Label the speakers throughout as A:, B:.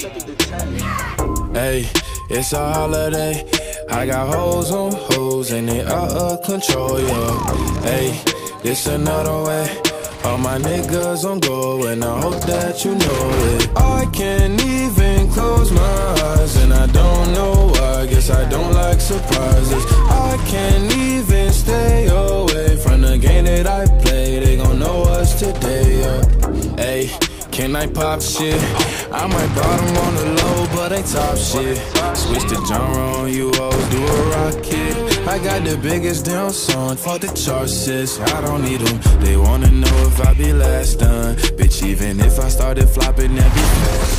A: Hey, it's a holiday. I got hoes on hoes and they out of control, yeah. Hey, this another way. All my niggas on go and I hope that you know it. I can't even close my eyes and I don't know why. Guess I don't like surprises. I can't even stay away from the game that I play. They gon' know us today, yeah. Hey, can I pop shit? I might bottom on the low, but they top shit. Switch the genre on you, always do a rocket. I got the biggest damn song, fuck the charts, sis. I don't need them. They wanna know if I be last done. Bitch, even if I started flopping, that be fast.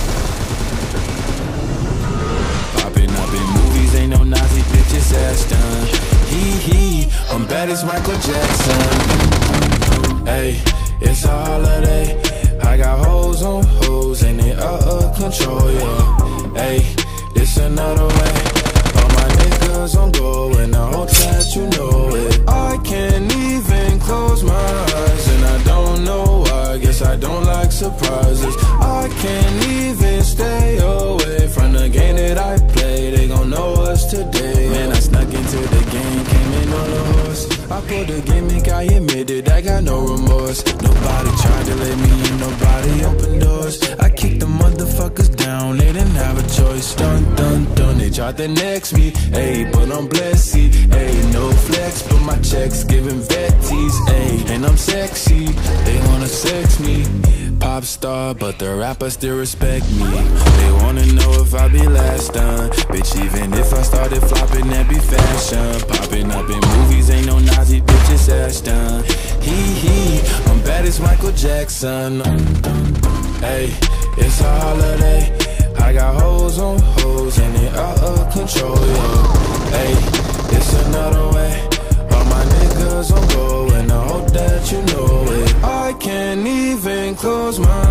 A: Popping up in movies, ain't no Nazi bitches ass done. Hee, I'm bad as Michael Jackson. Hey, it's a holiday. I got hoes on hoes and they out of control, yeah. Hey, this another way. All my niggas on go and I hope that you know it. I can't even close my eyes and I don't know why. Guess I don't like surprises. I can't even stay away from the game that I play. They gon' know us today. Man, I snuck into the game, came in on a horse. I pulled the gimmick, I admitted I got no remorse. Nobody tried to let me in, nobody opened doors. I kicked the motherfuckers down, they didn't have a choice. Dun, dun, dun, they tried to next me. Ayy, but I'm blessed, ayy, no flex, but my checks giving vetties, ayy. And I'm sexy, they wanna sex me. Pop star, but the rappers still respect me. They wanna know if I be last done. Bitch, even if I started flopping, that be fashion. Popping up in movies, ain't no Nazi bitches ass done. Hee, I'm bad as Michael Jackson. Hey, it's a holiday. I got hoes on hoes and they out of control, yeah. Hey, it's another way. All my niggas on go and I hope that you know it. I can't even close my